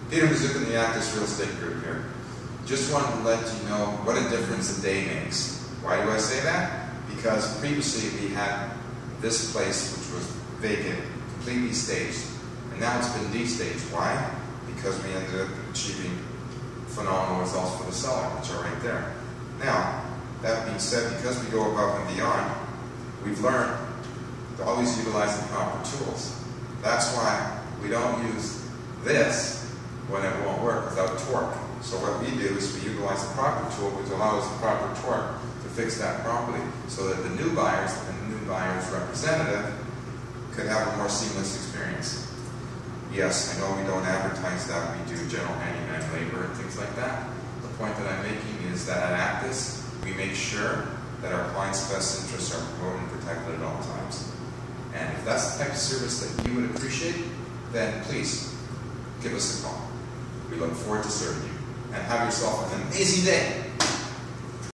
Peter Mazuka, the Actus Real Estate Group here. Just wanted to let you know what a difference a day makes. Why do I say that? Because previously we had this place which was vacant, completely staged, and now it's been de-staged. Why? Because we ended up achieving phenomenal results for the seller, which are right there. Now, that being said, because we go above and beyond, we've learned to always utilize the proper tools. That's why we don't use this when it won't work without torque. So what we do is we utilize the proper tool, which allows the proper torque to fix that property, so that the new buyers and the new buyer's representative could have a more seamless experience. Yes, I know we don't advertise that. We do general handyman labor and things like that. The point that I'm making is that at Actus, we make sure that our clients' best interests are promoted and protected at all times. And if that's the type of service that you would appreciate, then please give us a call. We look forward to serving you. And have yourself an amazing day.